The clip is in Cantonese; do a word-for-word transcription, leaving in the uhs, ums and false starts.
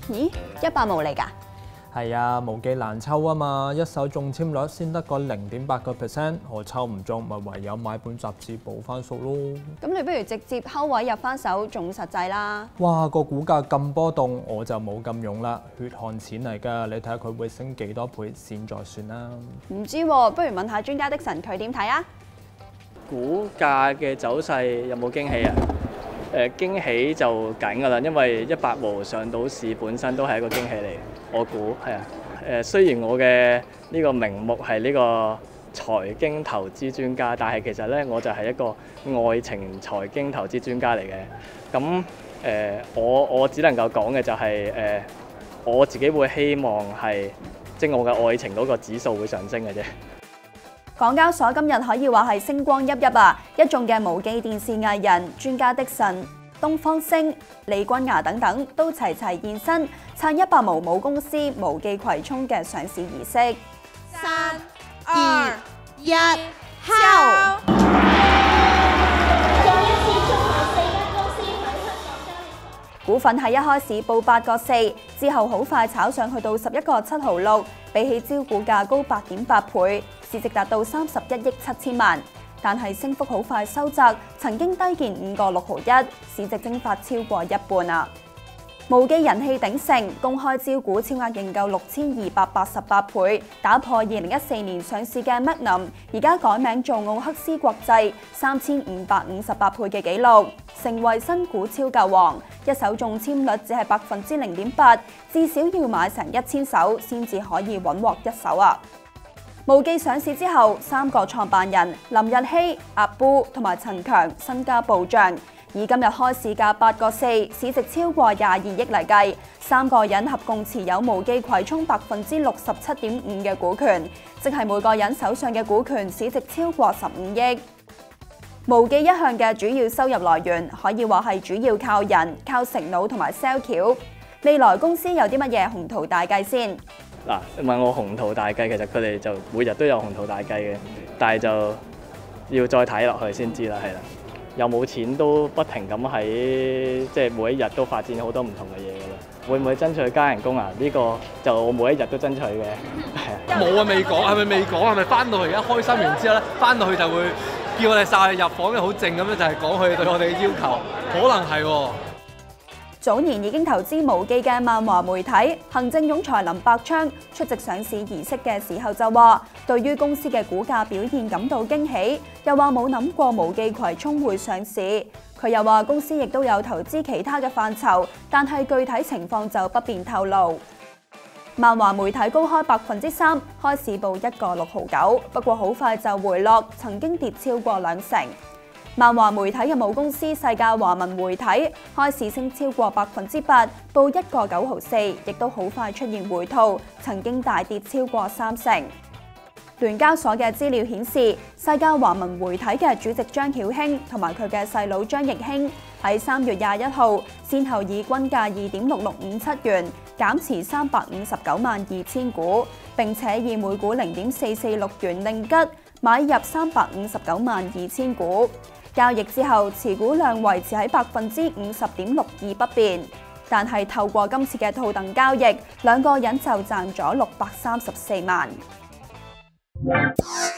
咦，一百毛嚟㗎？ 係啊，無記難抽啊嘛，一手中籤率先得個零點八個 percent， 我抽唔中，咪唯有買本雜誌補翻數咯。 咁你不如直接睺位入翻手，仲實際啦。 哇，個股價咁波動，我就冇咁勇啦，血汗錢嚟㗎，你睇下佢會升幾多倍先再算啦。 唔知喎，不如問下專家的神佢點睇啊？ 股價嘅走勢有冇驚喜啊？誒、呃、驚喜就緊㗎啦，因為一百毛上到市本身都係一個驚喜嚟。我估係啊。誒、呃、雖然我嘅呢個名目係呢個財經投資專家，但係其實咧我就係一個愛情財經投資專家嚟嘅。咁誒、呃、我我只能夠講嘅就係、是、誒、呃、我自己會希望係即係我嘅愛情嗰個指數會上升嘅啫。 港交所今日可以話係星光熠熠啊！一眾嘅無記電視藝人、專家的神、東方星、李君雅等等都齊齊現身撐一百毛母公司無記葵涌嘅上市儀式。 三、二、一，敲！ 股份喺一開始報八個四，之後好快炒上去到十一個七毫六，比起招股價高八點八倍，市值達到三十一億七千萬。但係升幅好快收窄，曾經低見五個六毫一，市值蒸發超過一半啊！無記人氣鼎盛，公開招股超額認購六千二百八十八倍，打破二零一四年上市嘅 Magnum， 而家改名做奧克斯國際，三千五百五十八倍嘅紀錄，成為新股超購王。一手中籤率只係百分之零點八，至少要買成一千手先至可以穩獲一手啊！無記上市之後，三個創辦人林日曦、阿 Boo 同埋陳強身家暴漲。以今日開市價八個四，市值超過廿二億嚟計，三個人合共持有無記葵涌百分之六十七點五嘅股權，即係每個人手上嘅股權市值超過十五億。無記一向嘅主要收入來源可以話係主要靠人、靠食腦同埋 sell 橋。未來公司有啲乜嘢宏圖大計先？ 嗱，問我宏圖大計，其實佢哋就每日都有宏圖大計嘅，但係就要再睇落去先知啦，係啦。有冇錢都不停咁喺即係每一日都發展好多唔同嘅嘢㗎啦。會唔會爭取加人工啊？呢個就我每一日都爭取嘅。 冇啊，未講，係咪未講？係咪翻到去而家開心完之後咧，翻到去就會叫我哋晒入房嘅好靜咁樣，就係講佢對我哋嘅要求，可能係喎。 早年已經投資無記嘅萬華媒體行政總裁林百昌出席上市儀式嘅時候就話，對於公司嘅股價表現感到驚喜，又話冇諗過無記葵涌會上市。佢又話公司亦都有投資其他嘅範疇，但係具體情況就不便透露。萬華媒體高開百分之三，開市報一個六毫九，不過好快就回落，曾經跌超過兩成。萬華媒體嘅母公司世界華文媒體開市升超過百分之八，報一個九毫四，亦都好快出現回吐，曾經大跌超過三成。聯交所嘅資料顯示，世界華文媒體嘅主席張曉卿同埋佢嘅細佬張奕興喺三月廿一號，先後以均價二點六六五七元減持三百五十九萬二千股，並且以每股零點四四六元令吉買入三百五十九萬二千股。交易之後，持股量維持喺百分之五十點六二不變，但係透過今次嘅套戥交易，兩個人就賺咗六百三十四萬。